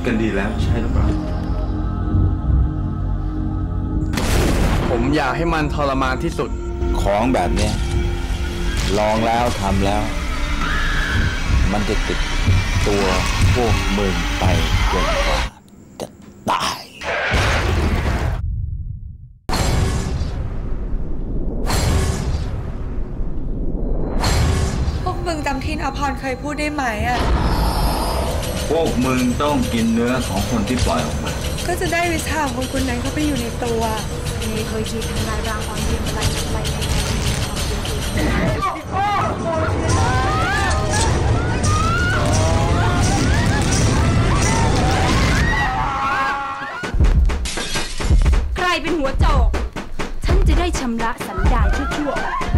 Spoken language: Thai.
กันดีแล้วใช่หรือเปล่าผมอยากให้มันทรมานที่สุดของแบบนี้ลองแล้วทำแล้วมันจะติดตัวพวกมึงไปจนกว่าจะตายพวกมึงจำที่นภพรเคยพูดได้ไหมอ่ะพวกมึงต้องกินเนื้อของคนที่ปล่อยออกมาก็จะได้วิชาของคนนั้นเข้าไปอยู่ในตัวนี่เคยคิดทำลายร่างความเย็นอะไรใครเป็นหัวโจกฉันจะได้ชำระสันดานชั่วๆ